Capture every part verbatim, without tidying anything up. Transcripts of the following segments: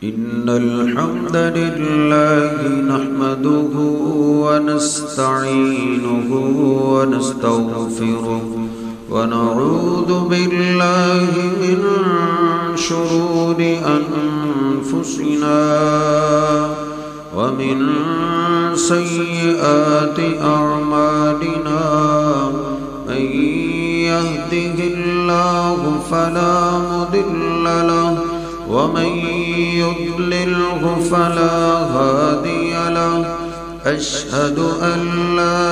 إن الحمد لله نحمده ونستعينه ونستغفره ونعوذ بالله من شرور أنفسنا ومن سيئات أعمالنا من يهده الله فلا مضل له ومن يضلله فلا هادي له أشهد أن لا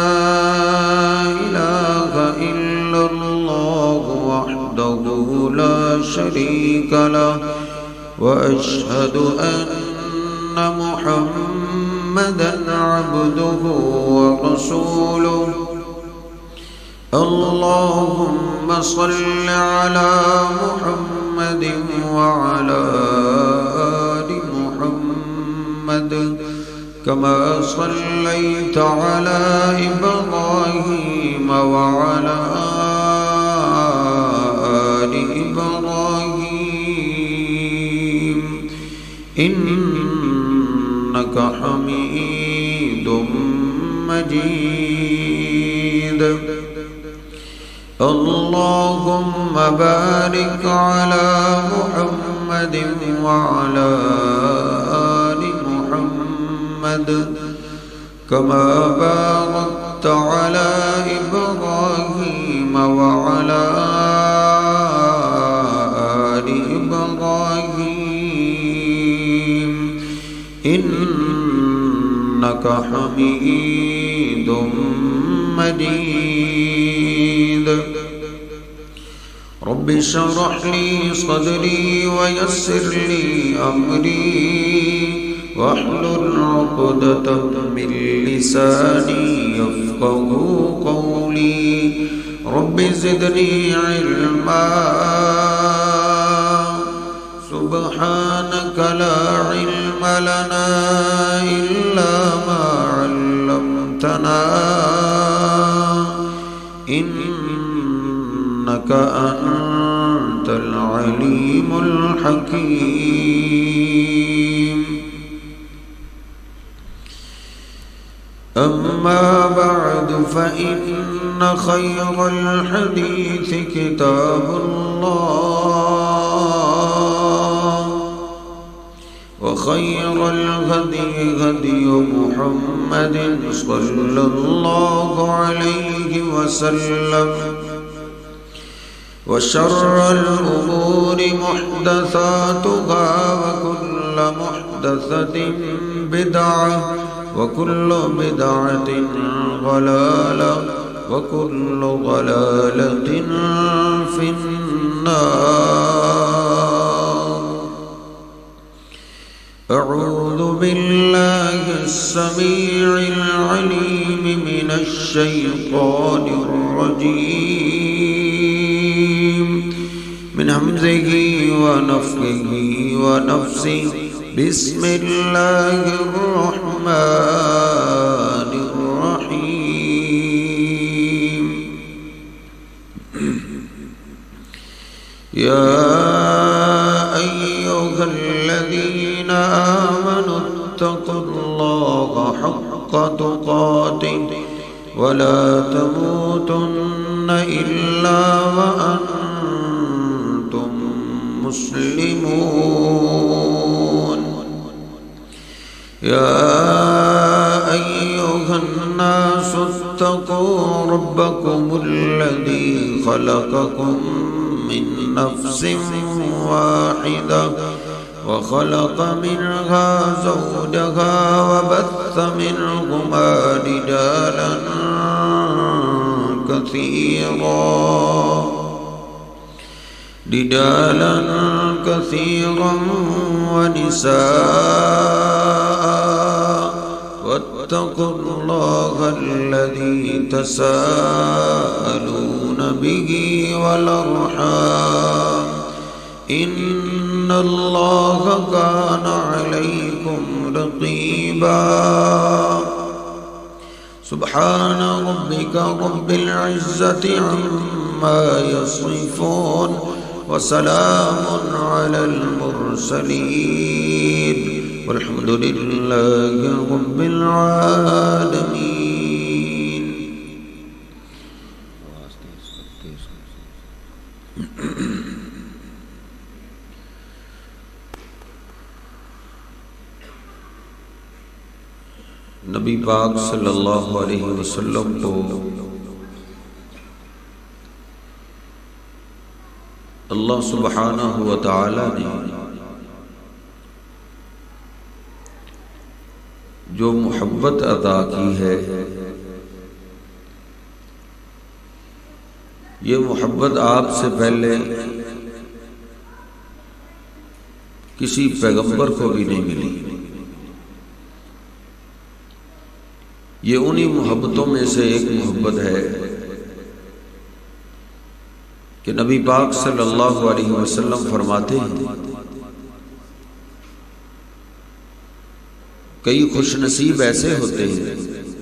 إله إلا الله وحده لا شريك له وأشهد أن محمدا عبده ورسوله اللهم صل على محمد وعلى آل محمد كما صليت على إبراهيم وعلى آل إبراهيم إنك حميد مجيد اللهم بارك على محمد وعلى آل محمد كما باركت على إبراهيم وعلى آل إبراهيم إنك حميد مجيد رب اشرح لي صدري ويسر لي أمري واحلل عقدة من لساني يفقه قولي رب زدني علما سبحانك لا علم لنا إلا ما علمتنا إنك أنت العليم الحكيم أما بعد فإن خير الحديث كتاب الله وخير الهدي هدي محمد صلى الله عليه وسلم وشر الأمور محدثاتها وكل محدثة بدعة وكل بدعة ضلالة وكل ضلالة في النار أعوذ بالله السميع العليم من الشيطان الرجيم من همزه ونفخه ونفسه بسم الله الرحمن الرحيم يا أيها الذين آمنوا اتقوا الله حق تقاته ولا تموتن إلا وأنتم مسلمون يا أيها الناس اتقوا ربكم الذي خلقكم من نفس واحدة وخلق منها زوجها وبث منهما رجالا كثيرا رجالا كثيرا ونساء واتقوا الله الذي تساءلون به والأرحام إن الله كان عليكم رقيبا سبحان ربك رب العزة عما يصفون وسلام على المرسلين वल्हम्दुलिल्लाहि रब्बिल आलमीन। नबी पाक सल्लल्लाहु अलैहि वसल्लम को अल्लाह सुब्हानहु व तआला ने जो मोहब्बत अता की है, ये मोहब्बत आपसे पहले किसी पैगंबर को भी नहीं मिली। ये उन्हीं मोहब्बतों में से एक मोहब्बत है कि नबी पाक सल्लल्लाहु अलैहि वसल्लम फरमाते हैं, कई खुशनसीब ऐसे होते हैं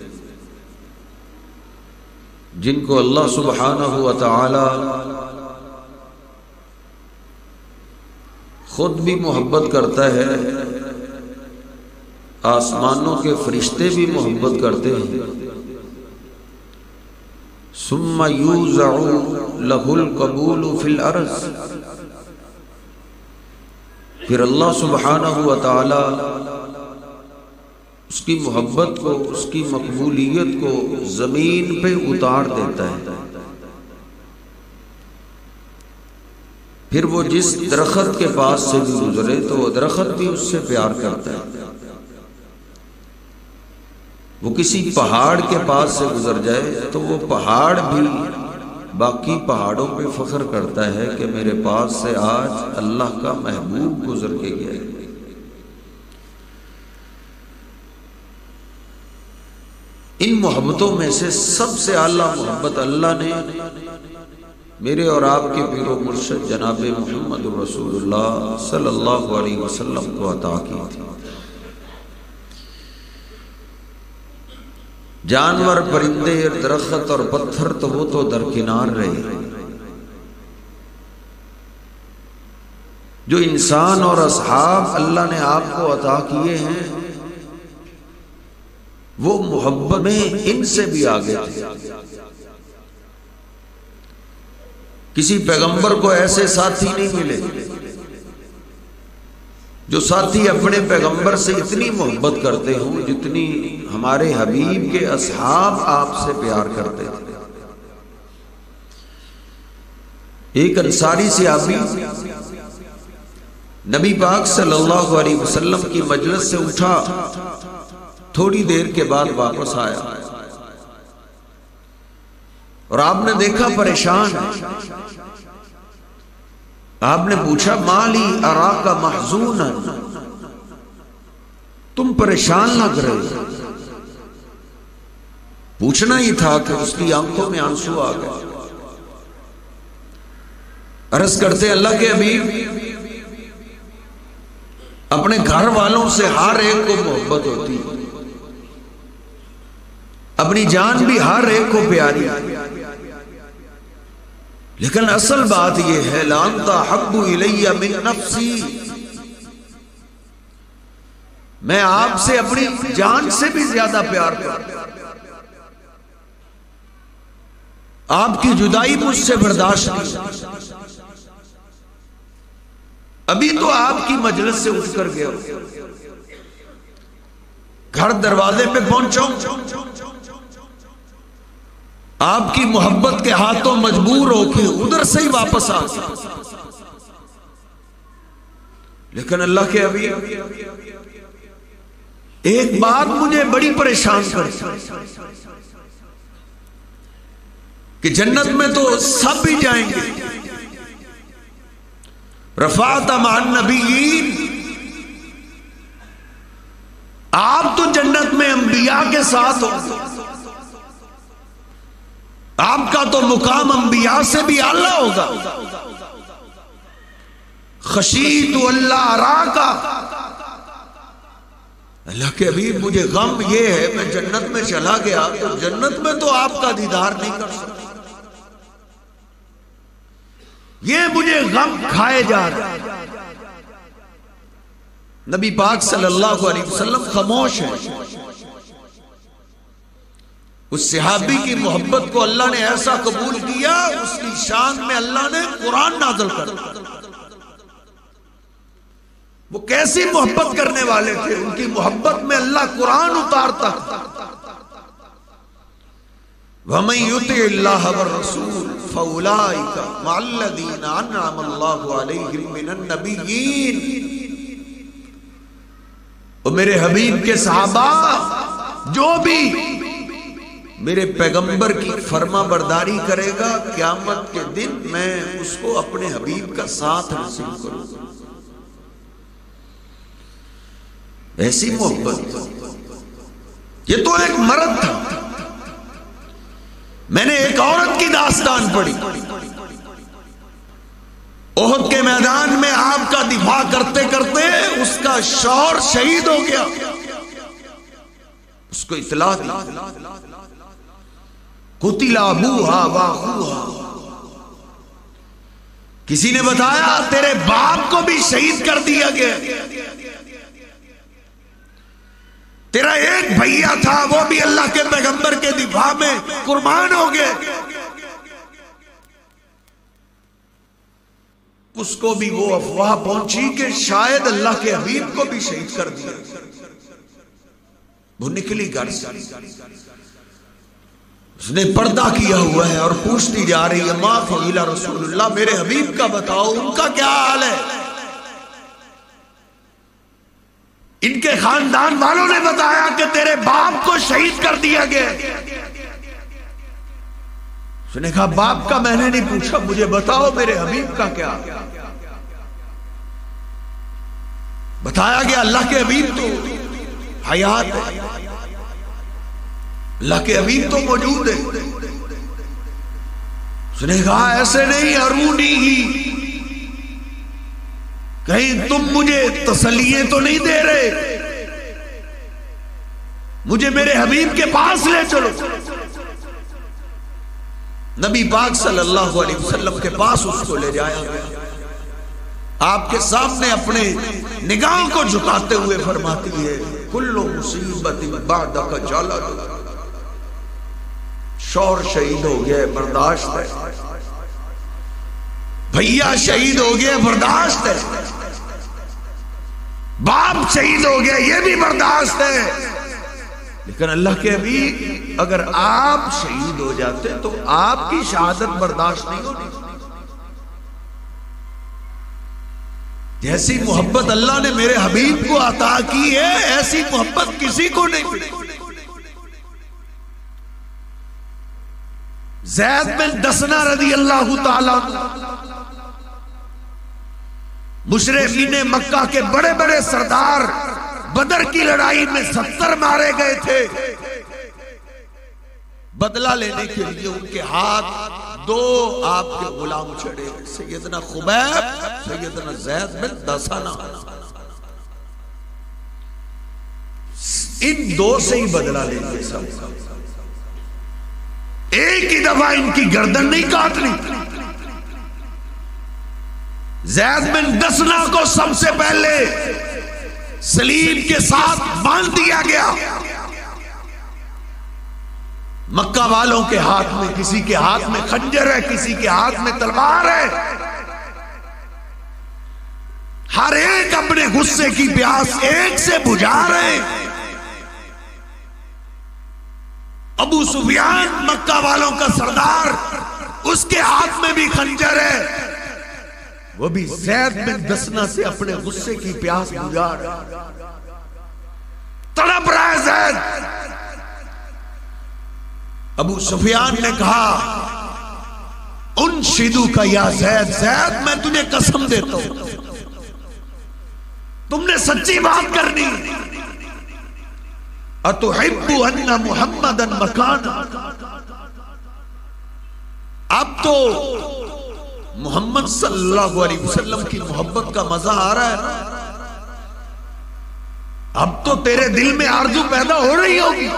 जिनको अल्लाह सुब्हानहु व तआला खुद भी मोहब्बत करता है, आसमानों के फरिश्ते भी मोहब्बत करते हैं। सुम्मा यूज़अउ लहुल कबूलु फिल अर्ज़, फिर अल्लाह सुब्हानहु व तआला उसकी मोहब्बत को, उसकी मकबूलियत को जमीन पे उतार देता है। फिर वो जिस दरख्त के पास से भी गुजरे तो वो दरख्त भी उससे प्यार करता है। वो किसी पहाड़ के पास से गुजर जाए तो वो पहाड़ भी बाकी पहाड़ों पे फख्र करता है कि मेरे पास से आज अल्लाह का महबूब गुजर के गया है। इन मोहब्बतों में से सबसे आला मोहब्बत अल्लाह ने मेरे और आपके पीरो मुर्शिद जनाब मोहम्मद रसूलुल्लाह सल्लल्लाहु अलैहि वसल्लम को अता की थी। जानवर, परिंदे, दरख्त और पत्थर तो वो तो दरकिनार रहे, जो इंसान और असहाब अल्लाह ने आपको अता किए हैं वो मोहब्बत में इनसे भी आगे थे। किसी पैगंबर को ऐसे साथी नहीं मिले जो साथी अपने पैगंबर से इतनी मोहब्बत करते हों जितनी हमारे हबीब के असहाब आपसे प्यार करते थे। एक अंसारी सहाबी नबी पाक सल्लल्लाहु अलैहि वसल्लम की मजलिस से उठा, थोड़ी देर के बाद वापस आया और आपने देखा परेशान है। आपने पूछा, माली अराका महज़ूनन, तुम परेशान लग रहे हो। पूछना ही था कि उसकी आंखों में आंसू आ गए। अर्ज करते, अल्लाह के हबीब, अपने घर वालों से हर एक को मोहब्बत होती है, अपनी जान भी हर एक को प्यारी, लेकिन असल बात यह है, लांता हब्बु इलैया मिन नफ्सी, मैं आपसे अपनी जान से भी ज्यादा प्यार करता हूं। आपकी जुदाई मुझसे बर्दाश्त नहीं। अभी तो आपकी मजलिस से उठकर गया, घर दरवाजे पे पहुंचा, आपकी मोहब्बत के हाथों मजबूर होके उधर से ही वापस आ गया। लेकिन अल्लाह के अभी एक बात मुझे बड़ी परेशान करती कि जन्नत में तो सब भी जाएंगे, रफ़ात मान नबीयीन, आप तो जन्नत में अंबिया के साथ होंगे, आपका तो मुकाम अंबिया से भी आला होगा। खशीतु अल्लाह अराका, अल्लाह के हबीब मुझे गम ये है, मैं जन्नत में चला गया तो जन्नत में तो आपका दीदार नहीं कर सकता, ये मुझे गम खाए जा रहा है। नबी पाक सल्लल्लाहु अलैहि वसल्लम खामोश है। उस सहाबी की मोहब्बत को अल्लाह ने ऐसा कबूल किया, उसकी शान में अल्लाह ने कुरान नाज़िल कर दिया। वो कैसी मोहब्बत करने वाले थे, उनकी मोहब्बत में अल्लाह कुरान उतारता। वमन युतिइल्लाह व रसूल फउलाइका मअल्लज़ीना अनअम अल्लाहु अलैहिम मिनन नबिय्यीन। और मेरे हबीब के सहाबा जो भी मेरे पैगंबर की फर्मा बरदारी करेगा, क़यामत के दिन मैं उसको अपने हबीब का साथ नसीब करूंगा। ऐसी मोहब्बत। ये तो एक मर्द था। मैंने एक औरत की दास्तान पढ़ी। ओहद के मैदान में आपका दिफा करते करते उसका शौहर शहीद हो गया। उसको इतला दी, कुतिला अबूहा व अखूहा। किसी ने बताया तेरे बाप को भी शहीद कर दिया गया। तेरा एक भैया था, वो भी अल्लाह के पैगंबर के दिफा में कुर्बान हो गए। उसको भी वो अफवाह पहुंची कि शायद अल्लाह के हबीब को भी शहीद कर दिया। वो निकली घर से, उसने पर्दा किया हुआ है और पूछती जा रही है, मा फ़अला रसूलुल्लाह, मेरे हबीब का बताओ, उनका क्या हाल है। इनके खानदान वालों ने बताया कि तेरे बाप को शहीद कर दिया गया। उसने कहा बाप का मैंने नहीं पूछा, मुझे बताओ मेरे हबीब का क्या। बताया गया अल्लाह के हबीब तो हयात है, अल्लाह के हबीब तो मौजूद है। उसने कहा ऐसे नहीं, अरूनी ही, कहीं तुम मुझे तसल्लियां तो नहीं दे रहे, मुझे मेरे हबीब के पास ले चलो। नबी पाक सल्लल्लाहु अलैहि वसल्लम के पास उसको ले जाया गया। आपके सामने अपने निगाह को झुकाते हुए फरमाती है, कुल्लु मुसीबतिन बअदका जलल। शौहर शहीद हो गया, बर्दाश्त है। भैया शहीद हो गया, बर्दाश्त है। बाप शहीद हो गया, ये भी बर्दाश्त है। लेकिन अल्लाह के हबीब, अगर आप शहीद हो जाते तो आपकी शहादत बर्दाश्त नहीं होती। जैसी मोहब्बत अल्लाह ने मेरे हबीब को अता की है, ऐसी मोहब्बत किसी को नहीं मिली। ज़ैद बिन दसना रज़ी अल्लाह ताला, मुशरिकीन मक्का के बड़े बड़े सरदार, बदर की लड़ाई में सत्तर मारे गए थे। बदला लेने के लिए उनके हाथ दो आपके गुलाम चढ़े, सैयदना खुबैब, सैयदना ज़ैद बिन दसना। इन दो से ही बदला लेंगे सब। एक ही दफा इनकी गर्दन नहीं काटनी। ज़ैद बिन दसना को सबसे पहले सलीब के साथ बांध दिया गया। मक्का वालों के हाथ में, किसी के हाथ में खंजर है, किसी के हाथ में तलवार है। हर एक अपने गुस्से की प्यास एक से बुझा रहे। अबू सुफियान मक्का वालों का सरदार, उसके हाथ में भी खंजर है। वो भी ज़ैद बिन दसना से अपने गुस्से की प्यास बुझा रहा, तड़प रहा है ज़ैद। अबू सुफियान ने कहा, उन शिदू का या ज़ैद, ज़ैद मैं तुझे कसम देता हूं, तुमने सच्ची बात करनी। अतुहिब्बु अन्ना मुहम्मदन मकाना, अब तो मोहम्मद सल्लल्लाहु अलैहि वसल्लम की मोहब्बत का मजा आ रहा है। अब तो तेरे दिल में आरज़ू पैदा हो रही होगी,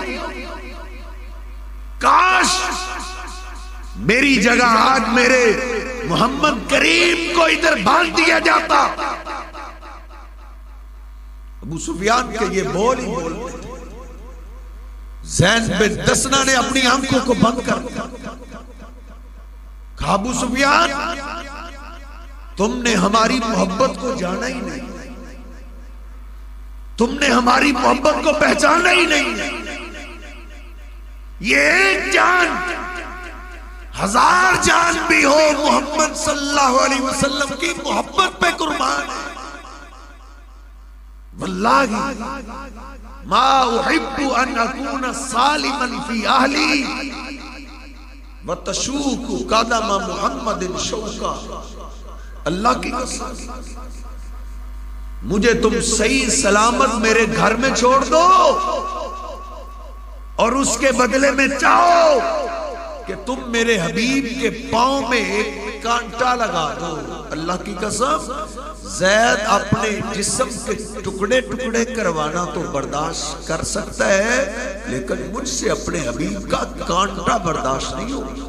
काश मेरी जगह आज मेरे मोहम्मद करीम को इधर बांध दिया जाता, अबू सुफियान के ये बोल ही बोलते थे। ज़ैन बिन दसना ने अपनी आंखों को बंद कर दिया। कहा अबू सुफियान, तुमने हमारी मोहब्बत को जाना ही नहीं, तुमने हमारी मोहब्बत को पहचाना ही नहीं। ये एक जान हजार जान भी हो मोहम्मद सल्लल्लाहु अलैहि वसल्लम की मोहब्बत पे कुर्बान है। वल्लाही मा उहिब्बु अन अकूना सालिमन फी अहली व तशूकु कदम मुहम्मदिन शौका। अल्लाह की कसम, मुझे तुम सही सलामत मेरे घर में छोड़ दो और उसके बदले में चाहो कि तुम मेरे हबीब के पांव में एक कांटा लगा दो। अल्लाह की कसम, ज़ैद अपने जिस्म के टुकड़े टुकड़े करवाना तो बर्दाश्त कर सकता है, लेकिन मुझसे अपने हबीब का कांटा बर्दाश्त नहीं होगा।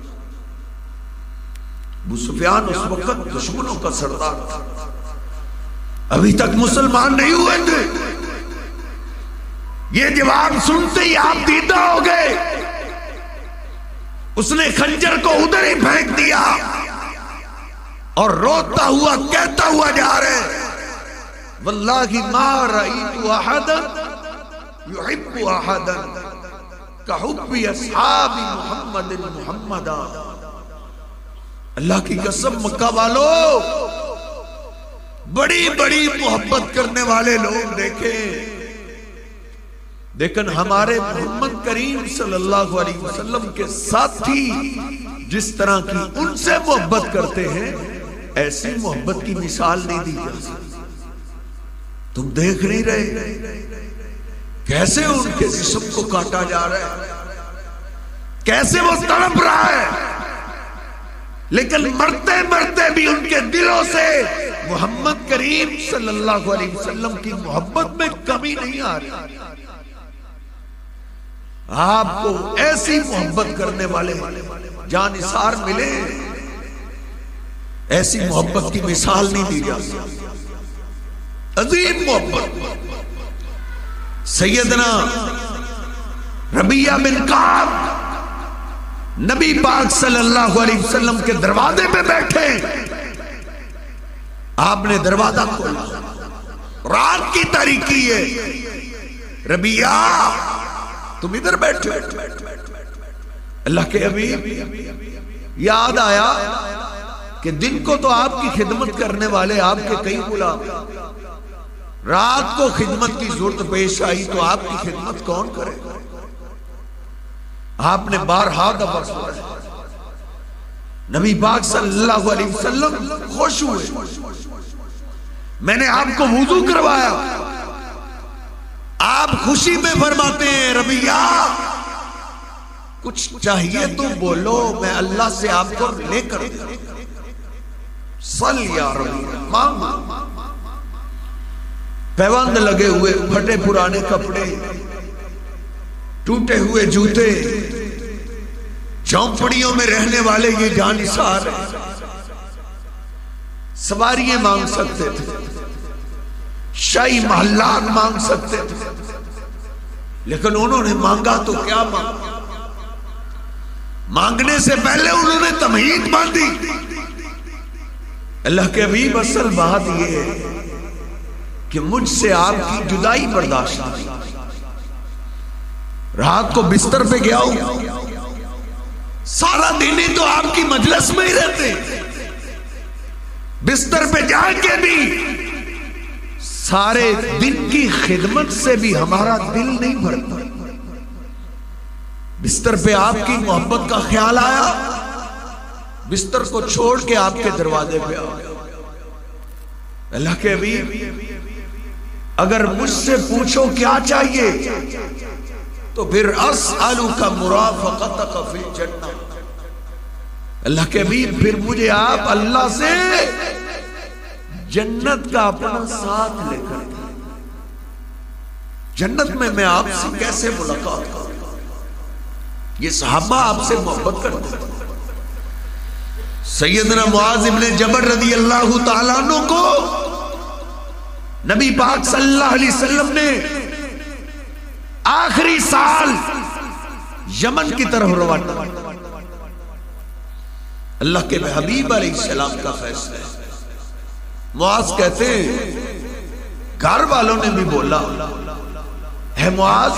अबू सुफियान उस वक्त दुश्मनों का सरदार था, अभी तक मुसलमान नहीं हुए थे। ये जवाब सुनते ही आप दीदा हो गए। उसने खंजर को उधर ही फेंक दिया और रोता हुआ कहता हुआ जा रहे, वल्लाहि मा रअयतु अहदन युहिब्बु अहदन कहुब्बि अस्हाबी मुहम्मदिन मुहम्मदा। अल्लाह की कसम, मक्का वालों, बड़ी बड़ी मोहब्बत करने वाले लोग देखे, लेकिन हमारे मोहम्मद करीम सल्लल्लाहु अलैहि वसल्लम के साथी जिस तरह की उनसे मोहब्बत करते हैं, ऐसी मोहब्बत की मिसाल नहीं दी जा सकती। तुम देख नहीं रहे कैसे उनके जिस्म को काटा जा रहा है, कैसे वो तड़प रहा है, लेकिन मरते मरते भी उनके दिलों से मोहम्मद करीम सल्लल्लाहु अलैहि वसल्लम की मोहब्बत में कमी नहीं आ रही। आपको ऐसी मोहब्बत करने वाले जानिसार मिले, ऐसी मोहब्बत की मिसाल नहीं दी जा सकती। अजीम मोहब्बत। सैयदना रबिया बिन काब नबी पाक सल्लल्लाहु अलैहि वसल्लम के दरवाजे पे बैठे, आपने दरवाजा खोला, रात की तारीकी है, रबिया तुम इधर बैठे। अल्लाह के हबीब, याद आया कि दिन को तो आपकी खिदमत करने वाले आपके कई गुलाम, रात को खिदमत की जरूरत पेश आई तो आपकी खिदमत कौन करेगा। आपने बारहा दफा सुना, नबी पाक सल्लल्लाहु अलैहि वसल्लम खुश हुए, मैंने आपको वुजू करवाया, आप खुशी में फरमाते हैं रबिया कुछ चाहिए तो बोलो, मैं अल्लाह से आपको लेकर सल या रबिया मांगो। पैबंद लगे हुए, फटे पुराने कपड़े, टूटे हुए जूते, झोंपड़ियों में रहने वाले ये जानिसार सवारियां मांग सकते थे, शाही महल्लात मांग सकते थे, लेकिन उन्होंने मांगा तो क्या मांगा। मांगने से पहले उन्होंने तमहीद बांधी। अल्लाह के हबीब, असल बात यह है कि मुझसे आपकी जुदाई बर्दाश्त नहीं। रात को बिस्तर पे गया हूं, सारा दिन ही तो आपकी मजलिस में ही रहते, बिस्तर पे जाके भी सारे दिन की खिदमत से भी हमारा दिल नहीं भरता। बिस्तर पे आपकी मोहब्बत का ख्याल आया, बिस्तर को छोड़ के आपके दरवाजे पे आ गया। अल्लाह के हबीब, अगर मुझसे पूछो क्या चाहिए तो फिर अस्अलुका मुराफक़तक फिल जन्नह। अल्लाह के हबीब, फिर मुझे आप अल्लाह से जन्नत का अपना साथ लेकर, जन्नत में मैं आपसे कैसे मुलाकात करूं। ये सहाबा आपसे मोहब्बत करते हैं। सैयदना मुआज़ इब्न जबल रज़ी अल्लाह तआला अन्हु को नबी पाक सल्लल्लाहु अलैहि वसल्लम ने आखिरी साल यमन की तरफ रवाना। अल्लाह के हबीब अलैहिस्सलाम का फैसला है। मुआज कहते हैं घर वालों ने भी बोला है मुआज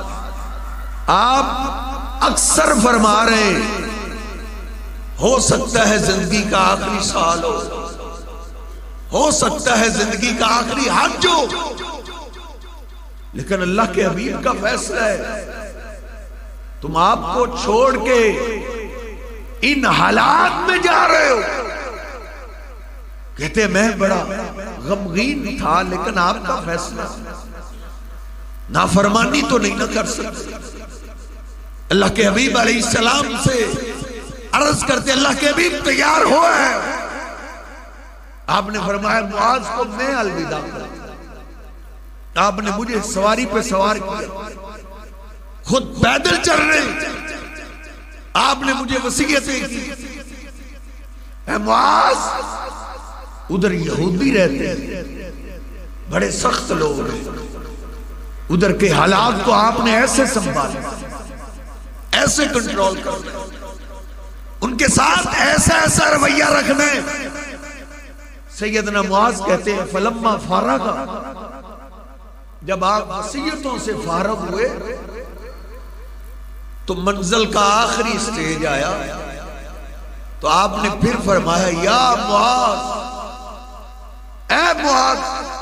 आप अक्सर फरमा रहे हो सकता है जिंदगी का आखिरी साल हो हो सकता है जिंदगी का आखिरी हज हो, लेकिन अल्लाह के हबीब का फैसला है तुम आपको छोड़ के इन हालात में जा रहे हो। कहते मैं बड़ा गमगीन था, लेकिन आपका फैसला नाफरमानी तो नहीं ना कर सकते। अल्लाह के हबीब अलैहिस्सलाम से अर्ज करते अल्लाह के हबीब तैयार हो है। आपने फरमाया मुआज को मैं अलविदा कर। आपने मुझे सवारी पे सवार किया, खुद पैदल चल रहे। आपने मुझे वसीयतें की। ऐ मुआज उधर यहूदी रहते हैं, बड़े सख्त लोग हैं, उधर के हालात को आपने ऐसे संभाला, ऐसे कंट्रोल करना, उनके साथ ऐसा ऐसा रवैया रखना है। सैयदना मुआज कहते हैं फलम्मा फारगा, जब आप वसीयतों से फारग हुए तो मंजिल का आखिरी स्टेज आया, तो आपने फिर फरमाया या मुआज, ऐ मुआज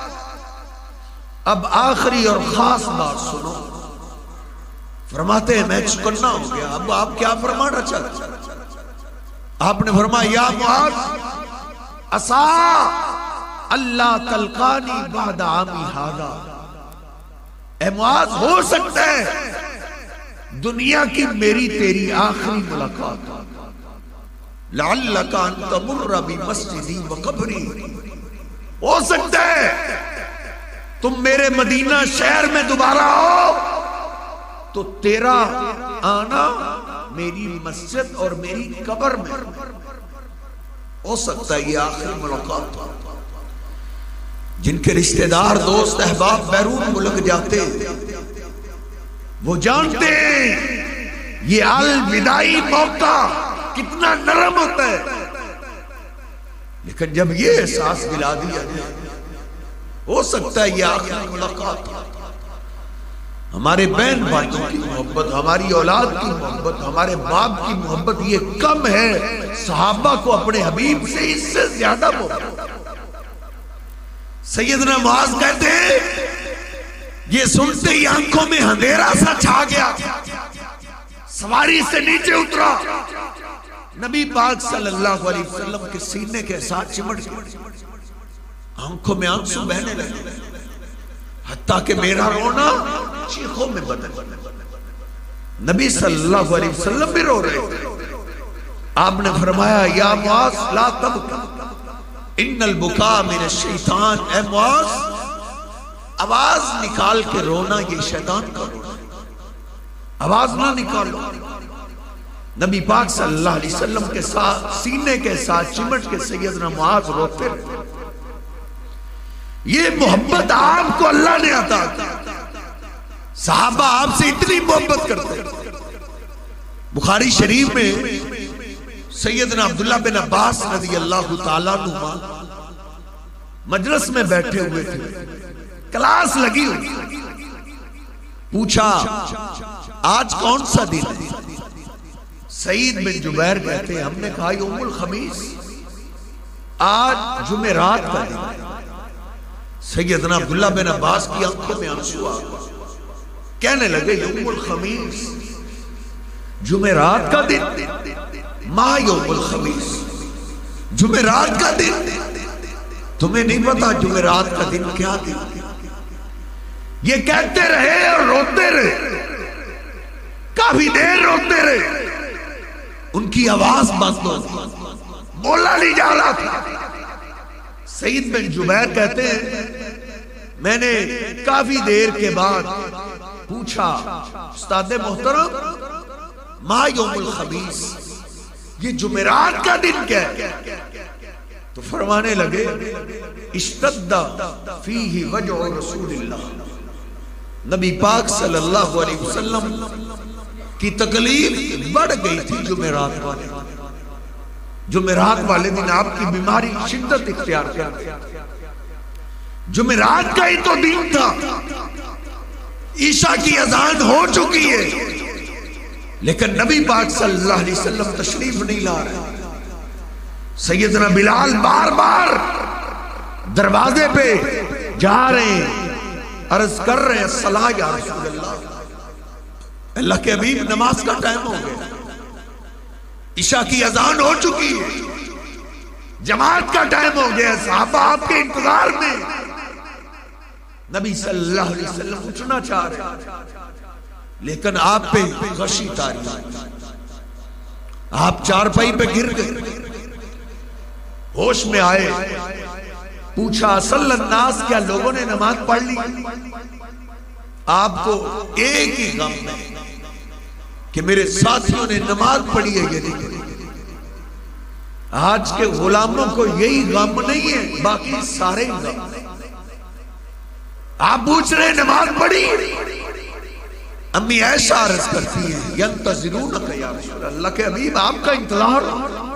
अब आखिरी और खास बात सुनो। फरमाते हैं मैं चुकन्ना हो गया, अब आप क्या फरमाना चाहते? आपने फरमाया या मुआज असा अल्लाह तलकानी बाद आमी हादा। ऐ मुआज हो सकता है दुनिया की मेरी तेरी आखिरी मुलाकात, लअल्लका अन तमुर्र बि मस्जिदी व कब्री। हो सकता है तुम मेरे मदीना शहर में दोबारा आओ तो तेरा आना मेरी मस्जिद और मेरी कब्र में हो सकता है ये आखिरी मुलाकात। जिनके रिश्तेदार दोस्त अहबाब बैरून मुल्क जाते वो जानते हैं ये अलविदाई मौका कितना नरम होता है, लेकिन जब ये एहसास दिला दिया जाए हो सकता है ये आखिरी मुलाकात। हमारे बहन भाइयों की मोहब्बत, हमारी औलाद की मोहब्बत, हमारे बाप की मोहब्बत ये कम है सहाबा को अपने हबीब से इससे ज्यादा मोहब्बत। सैयदना मुआज कहते हैं ये सुनते ही आंखों में अंधेरा सा छा गया, सवारी से नीचे उतरा, नबी पाक सल्लल्लाहु अलैहि वसल्लम के सीने के साथ चिमट गए, आंखों में आंसू बहने लगे, हत्ता कि मेरा रोना चीखों में बदल। नबी सल्लल्लाहु अलैहि वसल्लम भी रो रहे थे। आपने फरमाया या मुआज ला तबका इन्नल बुका मिन शैतान। ऐ मुआज आवाज निकाल के रोना ये शैतान का रोना, आवाज ना निकालो। नबी पाक सल्लल्लाहु अलैहि वसल्लम के साथ सीने के साथ चिमट के सैयदना मुआज रोते रहे। ये मोहब्बत आपको अल्लाह ने अता की। सहाबा आपसे इतनी मोहब्बत करते। बुखारी शरीफ में सैयदना अब्दुल्लाह बिन अब्बास रज़ी अल्लाह ताला अन्हुमा मजलिस में बैठे हुए थे, क्लास लगी हुई। पूछा आज कौन सा दिन है? सईद बिन जुबैर कहते हैं हमने कहा यौमुल खमीस, आज जुमेरात का दिन है। सैयदना अब्दुल्लाह बिन अब्बास की आंखों में आंसू आ गए, कहने लगे यौमुल खमीस, जुमेरात का दिन, मा यौमुल खमीस, जुमेरात का दिन, तुम्हें नहीं पता जुमेरात का दिन क्या दिन? ये कहते रहे और रोते रहे, काफी देर रोते रहे, उनकी आवाज बंद हो गई, बोला नहीं जा रहा था। सईद बिन जुबैर कहते हैं मैंने काफी देर के बाद पूछा उस्ताद मोहतरम मा यौमुल खमीस, ये जुमेरात का दिन क्या है? तो फरमाने लगे इश्तद्दा फीही वजअ रसूलिल्लाह, नबी पाक सल्लल्लाहु अलैहि वसल्लम की तकलीफ बढ़ गई थी जुमेरात वाले जुमेरात वाले दिन आपकी बीमारी शिद्दत इख्तियार कर। जुमेरात का ही तो दिन था, ईशा की अजान हो चुकी है, लेकिन नबी पाक सल्लल्लाहु अलैहि वसल्लम तशरीफ नहीं ला रहे। सैयदना बिलाल बार बार दरवाजे पे जा रहे हैं, अर्ज कर रहे हैं सलाह या रसूल अल्लाह, अल्लाह के हबीब नमाज का टाइम हो गया, ईशा की अजान हो चुकी है, जमात का टाइम हो गया, साहबा आपके इंतजार में। नबी सल्लल्लाहु अलैहि वसल्लम उठना चाह रहे, लेकिन आप पे गशी तारी, आप चारपाई पे गिर गए, होश में आए, पूछा सल्लल्लाहु, क्या लोगों ने नमाज पढ़ ली? आपको एक ही गम है कि मेरे साथियों ने नमाज पढ़ी है ये नहीं। आज के गुलामों को यही गम नहीं है, बाकी सारे गम। आप पूछ रहे नमाज पढ़ी? अम्मी ऐसा अर्ज करती है यंतज़िरूनक या रसूल अल्लाह के हबीब, आपका इंतजार।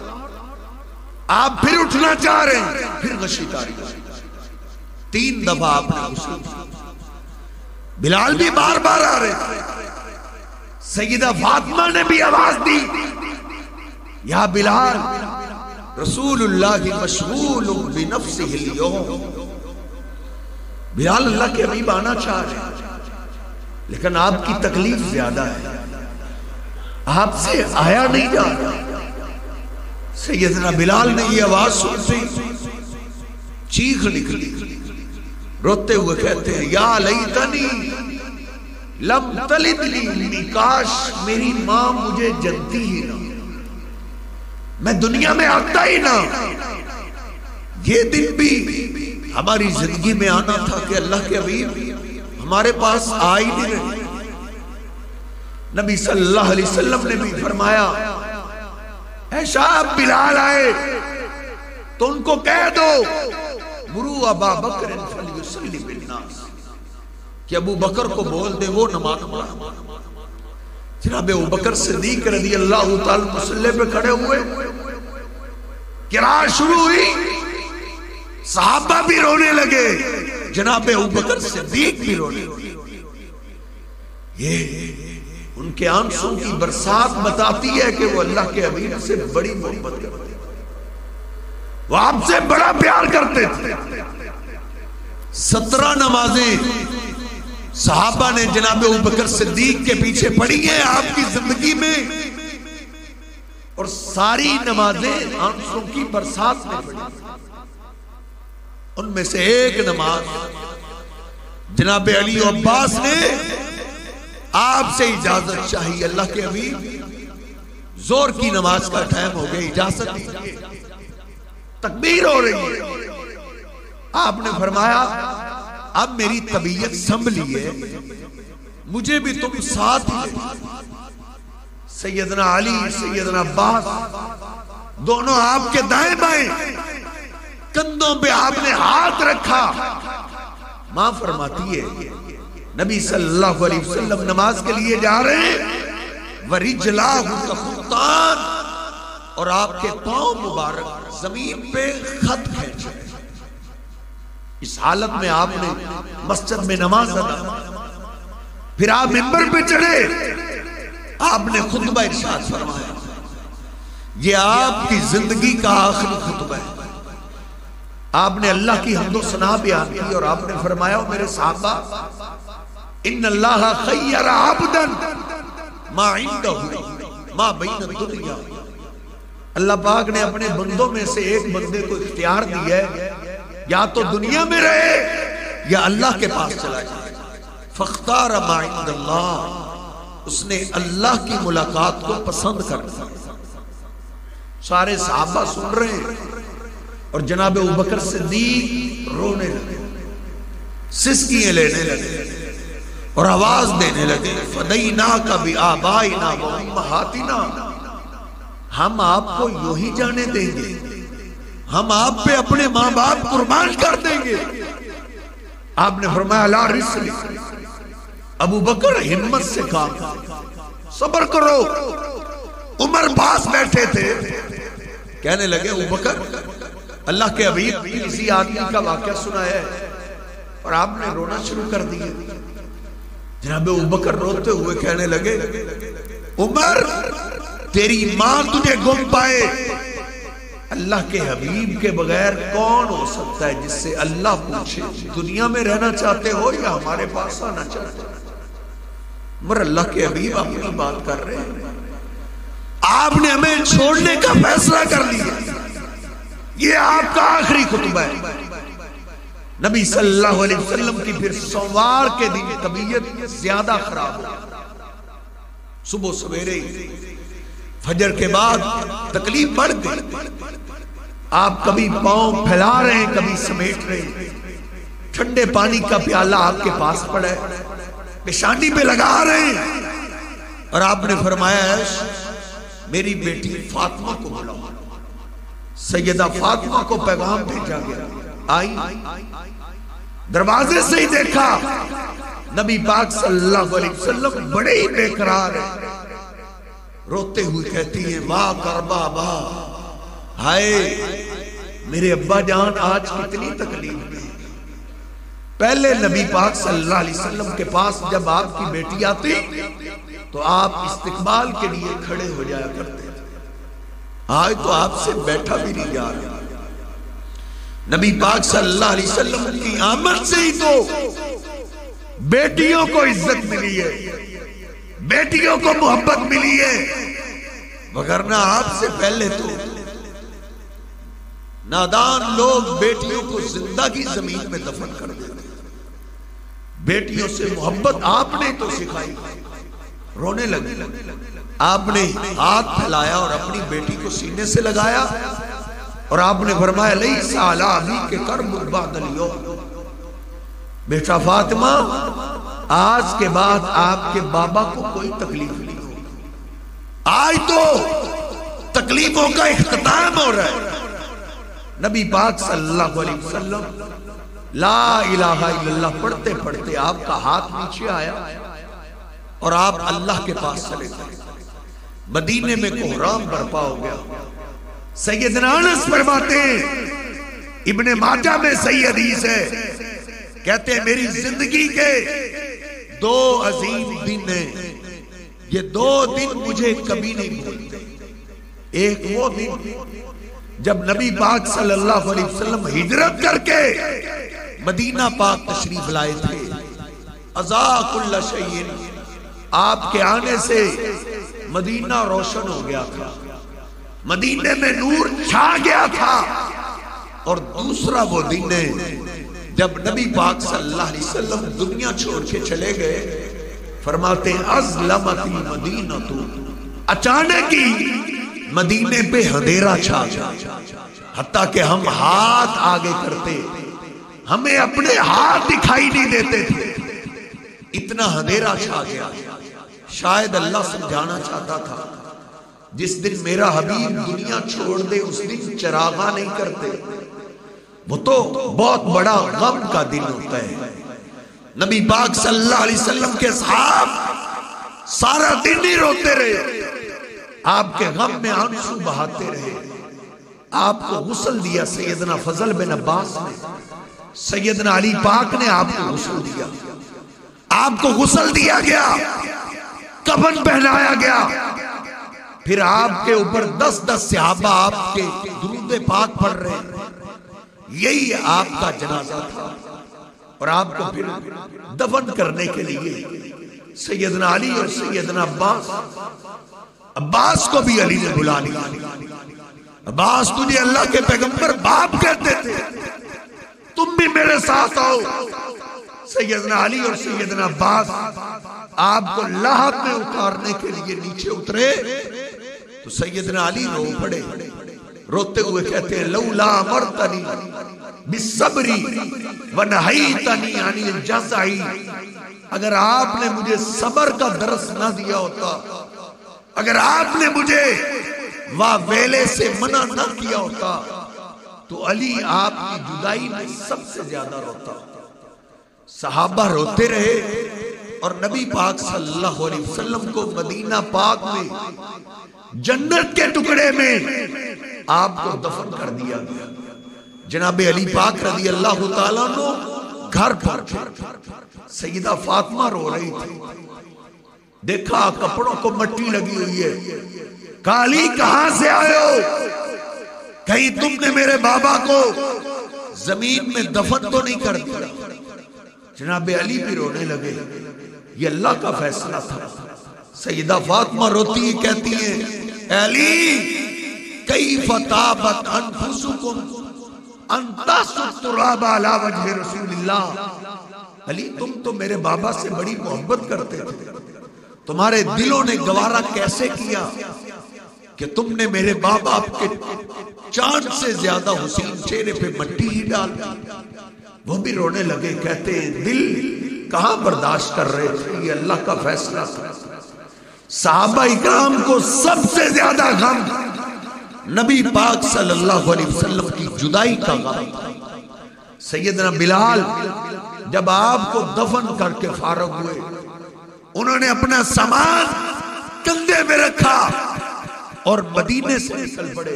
आप फिर उठना चाह रहे हैं, फिर गशी तारी, तीन दफा आपने गुस्ल। बिलाल भी बार बार आ रहे थे, सैयदा फातिमा ने भी आवाज दी या बिलाल, रसूलुल्लाह मशगूलुन बिनफ्सिहिल यौम। बिलाल अल्लाह के हबीब आना चाह रहे हैं, लेकिन आपकी तकलीफ ज्यादा है, आपसे आया नहीं जा रहा। सैयदना बिलाल ने ये आवाज सुनते चीख निकली, रोते हुए कहते हैं या लैतनी लम तलिद ली उम्मी, काश मेरी मां मुझे जनती ही ना, मैं दुनिया में आता ही ना। ये दिन भी हमारी जिंदगी में आना था कि अल्लाह के हबीब हमारे पास आ ही नहीं रहे। नबी सल्लल्लाहु अलैहि वसल्लम ने भी फरमाया, ऐसा बिलाल आए तो उनको कह दो मुरू अबा बकर फलयुसल्ली बिन्नास, कि अबू बकर को बोल दे वो नमाज पढ़ा। जनाब अबू बकर सिद्दीक रज़ी अल्लाह तआला मुसल्ले पे खड़े हुए, किरात शुरू हुई, सहाबा भी रोने लगे, जनाब अबू बकर सिद्दीक भी रोने लगे। ये उनके आंसू की बरसात बताती है कि वो अल्लाह के हबीब से बड़ी मोहब्बत करते थे, वो आपसे बड़ा प्यार करते थे। सत्रह नमाजें सहाबा ने जनाब अबू बकर सिद्दीक के पीछे पढ़ी हैं आपकी जिंदगी में, और सारी नमाजें आंसू की बरसात में पढ़ी। उनमें से एक नमाज जनाब अली अब्बास ने आपसे इजाजत चाहिए, अल्लाह के हबीब जोर की नमाज का टाइम हो गया, इजाजत दीजिए, तकबीर हो रही है। आपने फरमाया अब मेरी तबीयत संभली है, मुझे भी तुम साथ ही ले। सैयदना अली, सैयदना अब्बास दोनों आपके दाएं बाएं, कंधों पे आपने हाथ रखा। मां फरमाती है नबी सल्लल्लाहु अलैहि वसल्लम नमाज के लिए जा रहे हैं, वरिजलाहु तखुतान, और आपके पांव मुबारक जमीन पे खत खींच रहे। इस हालत में आपने मस्जिद में नमाज अदा, फिर आप मिंबर पे चढ़े, आपने खुतबा इरशाद फरमाया, ये आपकी जिंदगी का आखिरी खुतबा है। आपने अल्लाह की हम्दो सना बयान की और आपने फरमाया, मेरे साहबा, इन्नल्लाह खय्यरा अब्दन मा इंदहु मा बैन दुनिया, अल्लाह पाक ने अपने बंदों में से एक बंदे को इख्तियार दिया है, या तो दुनिया में रहे या अल्लाह के पास चला जाए। फख्तार मा इंदल्लाह, उसने अल्लाह की मुलाकात को पसंद कर लिया। सारे सहाबा सुन रहे हैं और जनाब अबू बकर सिद्दीक रोने लगे, सिसकियां लेने लगे और आवाज देने लगे, फदैना का भी आबाइना व उम्महातिना, हम आपको यूं ही जाने देंगे, हम आप पे अपने माँ बाप कुर्बान कर देंगे। आपने फरमाया ला रिस्ली, अबू बकर हिम्मत से काम, सब्र करो। उमर पास बैठे थे, कहने लगे अबू बकर, अल्लाह के हबीब किसी आदमी का वाकया सुना है और आपने रोना शुरू कर दिया। जनाब अबू बकर रोते हुए कहने लगे, उमर तेरी मां तुझे गुम पाए, अल्लाह के हबीब के बगैर कौन हो सकता है जिससे अल्लाह पूछे दुनिया में रहना चाहते हो या हमारे पास आना चाहते हो। मगर अल्लाह के हबीब अपनी बात कर रहे हैं, आपने हमें छोड़ने का फैसला कर लिया, ये आपका आखिरी खुतबा है। नबी सल्लल्लाहु अलैहि वसल्लम की फिर सोमवार के दिन तबीयत ज्यादा खराब हो, सुबह सवेरे फजर के बाद तकलीफ बढ़ गई। आप कभी पांव फैला रहे हैं, कभी समेट रहे हैं, ठंडे पानी का प्याला आपके पास पड़ा है, पेशानी पे लगा रहे हैं और आपने फरमाया है मेरी बेटी फातिमा को बुलाओ। सैयदा फातिमा को पैगाम भेजा गया, आई, दरवाजे से ही देखा नबी पाक सल्लल्लाहु अलैहि वसल्लम बड़े ही बेकरार है, रोते हुए कहती है वाह करबा बा, हाय मेरे अब्बा जान आज कितनी तकलीफ में। पहले नबी पाक सल्लल्लाहु अलैहि वसल्लम के पास जब आपकी बेटी आती तो आप इस्तकबाल के लिए खड़े हो जाया करते, आज तो आपसे बैठा भी नहीं जा रहा। नबी पाक सल्लल्लाहु अलैहि वसल्लम की आमद से ही तो बेटियों को इज्जत मिली है, बेटियों को मोहब्बत मिली है, वगरना आपसे पहले तो नादान लोग बेटियों को जिंदा की जमीन में दफन कर देते। बेटियों से मोहब्बत आपने तो सिखाई, रोने लगे, आपने हाथ फैलाया और अपनी बेटी को सीने से लगाया और आपने फरमाया लई साला अभी के कर बादलियो, बेटा फातिमा आज के बाद आपके बाबा को कोई तकलीफ नहीं होगी। आज तो तकलीफों का इख्तिताम हो रहा है। नबी पाक सल्लल्लाहु अलैहि वसल्लम ला इलाहा इल्लल्लाह पढ़ते पढ़ते आपका हाथ नीचे आया और आप अल्लाह के पास चले गए। मदीने में कोहराम बर्पा हो गया। सैयदना अनस फरमाते हैं, इब्ने माजा में सही हदीस है, कहते हैं मेरी जिंदगी के दो अजीम दिन हैं, ये दो दिन मुझे कभी नहीं भूलते। एक वो दिन जब नबी पाक सल्लल्लाहु अलैहि वसल्लम हिजरत करके मदीना पाक तशरीफ लाए थे, अज़ाकुल्ल शैइन, आपके आने से मदीना रोशन हो गया था, मदीने में नूर छा गया था। और दूसरा वो दिन है जब नबी पाक सल्लल्लाहु अलैहि वसल्लम दुनिया छोड़ के चले गए, फरमाते हैं अज़लमती मदीनतु, अचानक ही मदीने पे अंधेरा छा गया, हत्ता कि हम हाथ आगे करते हमें अपने हाथ दिखाई नहीं देते थे, इतना अंधेरा छा गया। शायद अल्लाह समझाना चाहता था जिस दिन मेरा हबीब दुनिया छोड़ दे उस दिन चरागा नहीं करते, वो तो बहुत बड़ा गम का दिन होता है। नबी पाक सल्लल्लाहु अलैहि वसल्लम के साहब सारा दिन ही रोते रहे, आपके गम में आंसू बहाते रहे। आपको गुस्ल दिया सैयदना फजल बिन अब्बास ने, सैयदना अली पाक ने आपको गुस्ल दिया, आपको गुस्ल दिया गया, कफन पहनाया गया, फिर आपके ऊपर दस दस सहाबा आपके दुरूद पाक पढ़ रहे, यही आपका जनाजा था। और आपको फिर दफन करने के लिए सैयदना अली और सैयदना अब्बास, अब्बास को भी अली ने बुला लिया। अब्बास तुझे अल्लाह के पैगंबर बाप कहते थे, तुम भी मेरे साथ आओ। सैयदना अली और सैयदना अब्बास आपको लाहब में उतारने के लिए नीचे उतरे तो सैयदना अली रो पड़े, रोते हुए कहते हैं लौला अमरतनी बिस्सब्री व नहैतनी अनिल जज़ई, अगर आपने मुझे सब्र का दर्स ना दिया होता, अगर आपने मुझे वाह वेले से मना ना किया होता तो अली आपकी जुदाई में सबसे ज्यादा रोता। सहाबा रोते रहे और नबी पाक सल्लल्लाहु अलैहि वसल्लम को मदीना पाक में जन्नत के टुकड़े में आपको दफन कर दिया गया। जनाबे अली पाक रज़ी अल्लाह ताला अन्हु घर पर सैयदा फातिमा रो रही थी। देखा कपड़ों को मिट्टी लगी हुई है। काली कहां से आए हो? कहीं तुमने मेरे बाबा को जमीन में दफन तो नहीं कर दिया? जनाबे अली भी रोने लगे। ये अल्लाह का फैसला था। सैयदा फातिमा रोती है, कहती है अली कई फताबत अनफुसुकुम अंतसुतुराब अला वजहि रसूलिल्लाह। अली तुम तो मेरे बाबा से बड़ी मोहब्बत करते थे, तुम्हारे दिलों ने गवारा कैसे किया कि तुमने मेरे बाबा के चांद से ज्यादा हुसैन चेहरे पे मिट्टी ही डाल दी। वो भी रोने लगे, कहते हैं दिल कहां बर्दाश्त कर रहे थे, ये अल्लाह का फैसला था। सहाबा इकराम को सबसे ज्यादा गम नबी पाक सल्लल्लाहु अलैहि वसल्लम की जुदाई का गम। सैयदना बिलाल जब आपको दफन करके फारग हुए, उन्होंने अपना सामान कंधे में रखा और मदीने से निकल पड़े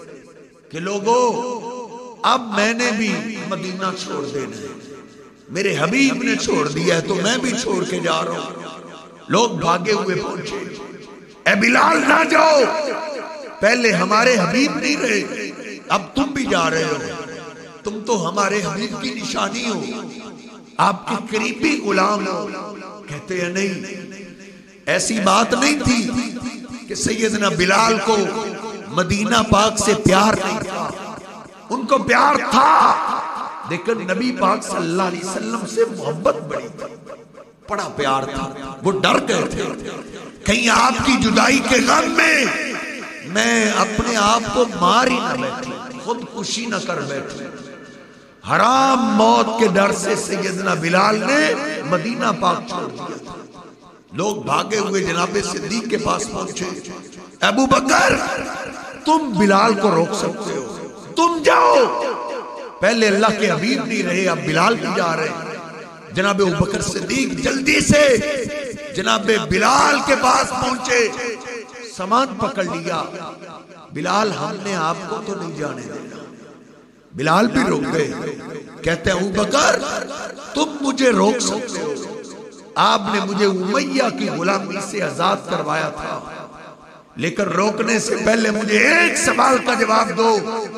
कि लोगों अब मैंने भी मदीना छोड़ देना है, मेरे हबीब ने छोड़ दिया है तो मैं भी छोड़ के जा रहा हूं। लोग भागे हुए पहुंचे, ए बिलाल ना जाओ, पहले हमारे हबीब नहीं रहे, अब तुम भी जा रहे हो, तुम तो हमारे हबीब की निशानी हो, आपके करीबी गुलाम हो। कहते हैं नहीं, ऐसी बात नहीं थी कि सैयदना बिलाल को मदीना पाक से प्यार नहीं था, उनको प्यार था, लेकिन नबी पाक सल्लल्लाहु अलैहि वसल्लम से मोहब्बत बड़ी थी, बड़ा प्यार था। वो डर गए थे कहीं आपकी जुदाई के गम में मैं अपने आप को मार ही ना बैठूं, खुदकुशी न कर बैठूं। हराम मौत के डर से सैयदना बिलाल ने मदीना पाक छोड़ दिया था। लोग भागे हुए जनाबे सिद्दीक के पास पहुंचे, अबू बकर तुम बिलाल को रोक सकते हो, तुम जाओ। पहले अल्लाह के हबीब नहीं रहे, अब बिलाल भी जा रहे। जनाबे अबू बकर सिद्दीक जल्दी से जनाबे बिलाल के पास पहुंचे, सामान पकड़ लिया। बिलाल हमने आपको तो नहीं जाने देना। बिलाल भी रोक गए, कहते हैं अबू बकर तुम मुझे रोक सकते हो, आपने मुझे उमैया की गुलामी से आजाद करवाया था, लेकिन रोकने से पहले मुझे एक सवाल का जवाब दो।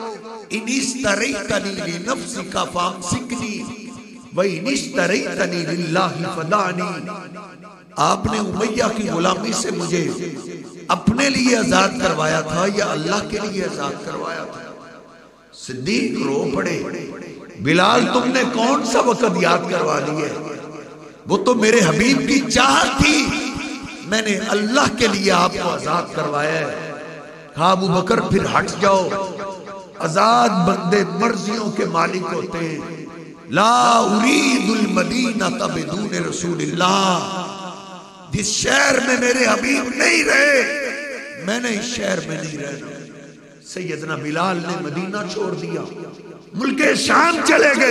इनिस्तरैतनी लिनफ्सिका फामसिकनी व इनिस्तरैतनी लिल्लाहि फदानी। आपने उमैया की गुलामी से मुझे अपने लिए आजाद करवाया था या अल्लाह के लिए आजाद करवाया था? सिद्दीक रो पड़े, बिलाल तुमने कौन सा वक्त याद करवा दी है, वो तो मेरे हबीब की चाहत थी, मैंने अल्लाह के लिए आपको आजाद करवाया है। कहा अबू बकर फिर हट जाओ, आजाद बंदे मर्जियों के मालिक होते हैं। ला उरीदुल मदीना बिदून रसूलिल्लाह, जिस शहर में मेरे हबीब नहीं रहे मैंने इस शहर में नहीं रहना। सैयदना बिलाल ने मदीना छोड़ दिया, मुल्के शाम चले गए।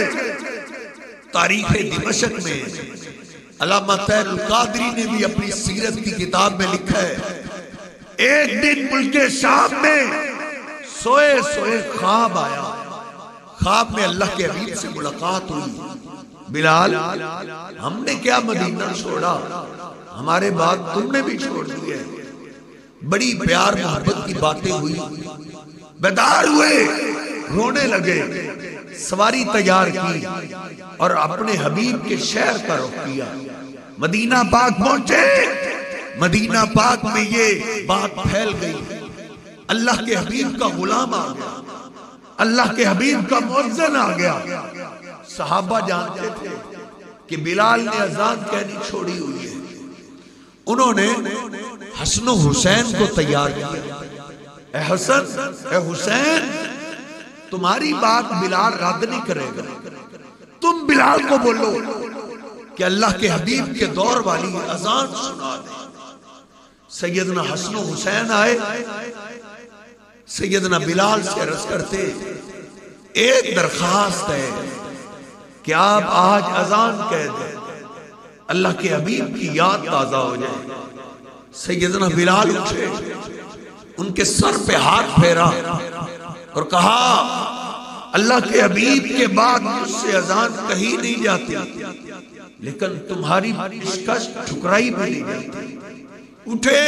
तारीख दिमशक में अल्लामा तैयब कादरी ने भी अपनी सीरत की किताब में लिखा है, एक दिन मुल्के शाम में सोए सोए ख्वाब आया, ख्वाब में अल्लाह के हबीब से मुलाकात हुई। बिलाल हमने क्या मदीना छोड़ा, हमारे बाद तुमने भी छोड़ दी है। बड़ी प्यार मोहब्बत की बातें हुई, बेदार हुए, रोने लगे, सवारी तैयार की और अपने हबीब के शहर का रुख किया। मदीना पाक पहुंचे, मदीना पाक में ये बात फैल गई, अल्लाह के हबीब का गुलाम आ गया, अल्लाह के हबीब का मुअज्जिन आ गया। सहाबा जानते थे कि बिलाल ने अजान कहनी छोड़ी हुई है। उन्होंने हसन हुसैन को तैयार किया, ए हसन ए हुसैन तुम्हारी बात बिलाल रद्द नहीं करेगा, तुम बिलाल को बोलो कि अल्लाह के हबीब के दौर वाली अजान सुना दे। सैयदना हसन हुसैन आए, सैयदना बिलाल से अर्ज करते एक दरखास्त है कि आप आज अजान कह दें, अल्लाह के हबीब की याद ताजा हो जाए। सैयदना बिलाल उठे, उनके सर पे हाथ फेरा और कहा, अल्लाह के हबीब के बाद मुझसे अजान कही नहीं जाती, लेकिन तुम्हारी पेशकश ठुकराई भी नहीं जाती। उठे,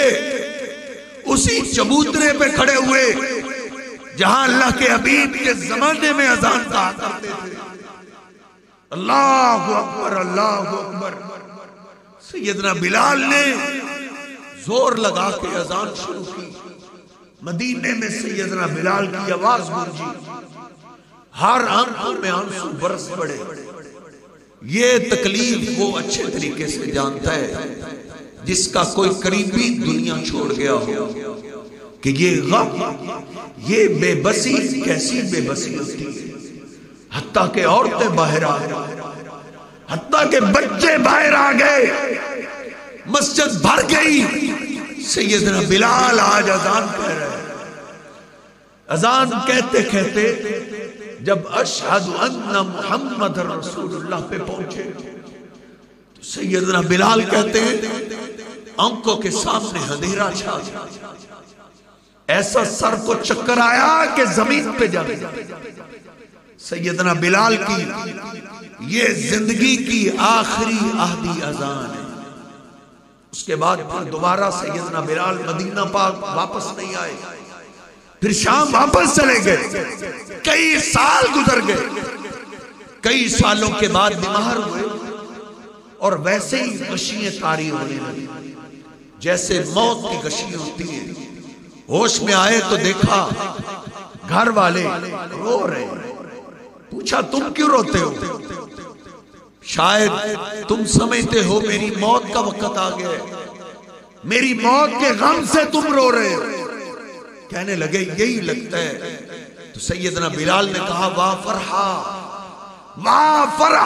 उसी चबूतरे पे खड़े हुए जहां अल्लाह के हबीब के जमाने में अजान कहा करते थे। अल्लाहु अकबर, अल्लाहु अकबर। सैयदना बिलाल ने जोर लगा के अजान शुरू की। मदीने में सैयदना बिलाल की आवाज गूंजी, हर आंखों में आंसू बरस पड़े। ये तकलीफ वो अच्छे तरीके से जानता है जिसका कोई करीबी दुनिया छोड़ गया हो, कि ये गम, ये बेबसी कैसी बेबसी होती है। हत्ता के औरतें बाहर आ गई, हत्ता के बच्चे बाहर आ गए, मस्जिद भर गई। सैयदना बिलाल आज अजान कह रहे हैं। अजान कहते कहते जब अशहदु अन्ना मुहम्मद रसूलुल्लाह पे पहुंचे तो सैयदना बिलाल कहते हैं, आंखों के सामने अंधेरा छा गया, ऐसा सर को चक्कर आया कि जमीन पे जा गया। सैयदना बिलाल की ये जिंदगी की आखिरी आधी अजान है। उसके बाद फिर दोबारा सैयदना बिलाल मदीना पाक वापस नहीं आए, फिर शाम वापस चले गए। कई साल गुजर गए, कई सालों के बाद बीमार हुए और वैसे ही गशियां तारी होने लगी, जैसे मौत की गशी होती है। होश में आए तो देखा घर वाले रो रहे। पूछा, तुम क्यों रोते हो? शायद तुम समझते हो मेरी मौत का वक्त आ गया है, मेरी मौत के गम से तुम रो रहे हो। कहने लगे, यही लगता है। तो सैयदना बिलाल ने कहा, वाह फरहा, वाह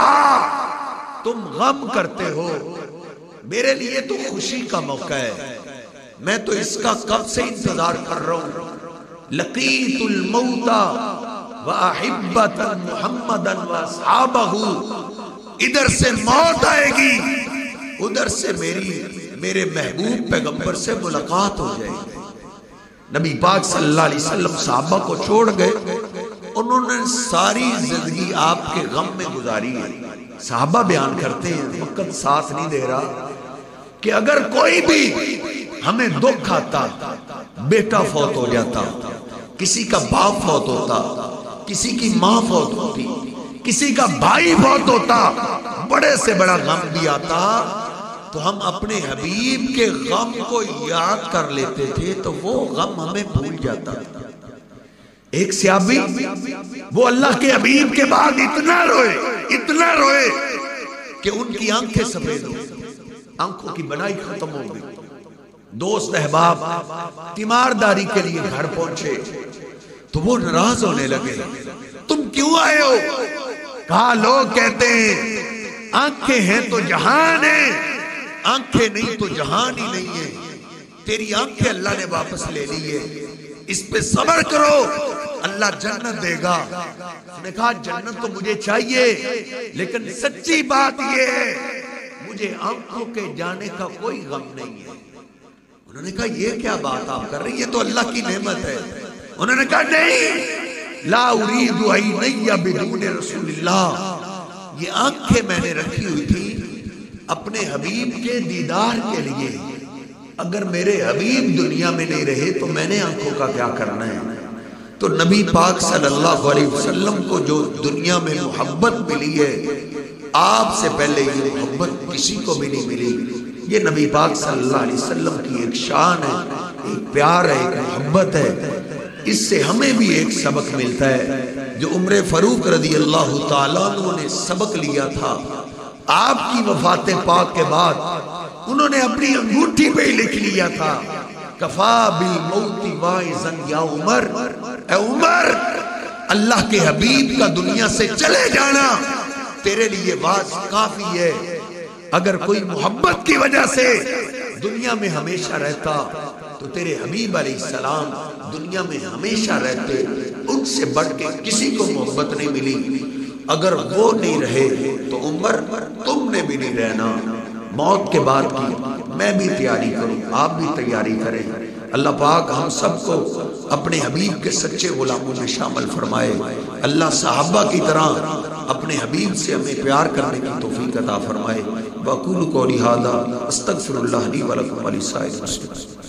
फरहा, तुम गम करते हो, मेरे लिए तो खुशी का मौका है। मैं तो इसका कब से इंतजार कर रहा हूं। लकीतुल मौता व अहिब्बतन मुहम्मदन व अस्हाबहु, इधर से मौत आएगी, उधर से मेरी मेरे महबूब पैगंबर से मुलाकात हो जाएगी। नबी पाक सल्लल्लाहु अलैहि वसल्लम साहबा को छोड़ गए, उन्होंने सारी जिंदगी आपके गम में गुजारी है। साहबा बयान करते हैं, वक्त साथ नहीं दे रहा, कि अगर कोई भी हमें दुख आता, बेटा फौत हो जाता, किसी का बाप फौत होता, किसी की माँ फौत होती, किसी का भाई फौत होता, बड़े से बड़ा गम भी आता, तो हम अपने हबीब के गम को याद कर लेते थे, तो वो गम हमें भूल जाता था। एक सहाबी, वो अल्लाह के हबीब के बाद इतना रोए, इतना रोए कि उनकी आंखें सफेद हो गई, आंखों की बनाई खत्म हो गई। दोस्त अहबाब तीमारदारी के लिए घर पहुंचे तो वो नाराज होने लगे, तुम क्यों आए हो? कहा, लोग कहते हैं आंखें हैं तो जहान है, आंखें नहीं तो जहान ही नहीं है। तेरी आंखें अल्लाह ने वापस ले ली है, इस पे सब्र करो, अल्लाह जन्नत देगा। उसने कहा, जन्नत तो मुझे चाहिए, लेकिन सच्ची बात यह है मुझे आंखों के जाने का कोई गम नहीं है। उन्होंने कहा, ये क्या बात आप कर रही है, तो अल्लाह की नेमत है। उन्होंने कहा, नहीं, ला उरीदु अयनैया बिदून रसूलिल्लाह, ये आंखें मैंने रखी हुई थी अपने हबीब के दीदार के लिए। अगर मेरे हबीब दुनिया में नहीं रहे तो मैंने आंखों का क्या करना है। तो नबी पाक सल्लल्लाहु अलैहि वसल्लम को जो दुनिया में मोहब्बत मिली है, आपसे पहले ये मोहब्बत किसी को भी नहीं मिली। ये नबी पाक सल्लल्लाहु अलैहि वसल्लम की एक शान है, एक प्यार है, एक मोहब्बत है। इससे हमें भी एक सबक मिलता है जो उम्र फारूक रज़ी अल्लाह ताला अन्हु ने सबक लिया था। आपकी वफात पाक के बाद उन्होंने अपनी अंगूठी पे ही लिख लिया था, कफा बिल मौती वाइज़न या उमर, ए उमर, अल्लाह के हबीब का दुनिया से चले जाना तेरे लिए वाज काफी है। अगर कोई मोहब्बत की वजह से दुनिया में हमेशा रहता तो तेरे हबीब अलैहिस्सलाम दुनिया में हमेशा रहते। उनसे बढ़ के किसी को मोहब्बत नहीं मिली। अगर वो नहीं रहे तो उम्र तुमने भी नहीं रहना। मौत के बाद की मैं भी तैयारी करूं, आप भी तैयारी करें। अल्लाह पाक हम सबको अपने हबीब के सच्चे गुलामों में शामिल फरमाए। अल्लाह सहाबा की तरह अपने हबीब से हमें प्यार करने की तौफीक अता फरमाए। वक़ूलु क़ौली हाज़ा अस्तग़फिरुल्लाह ली व लकुम व लिसाइरिल मुस्लिमीन।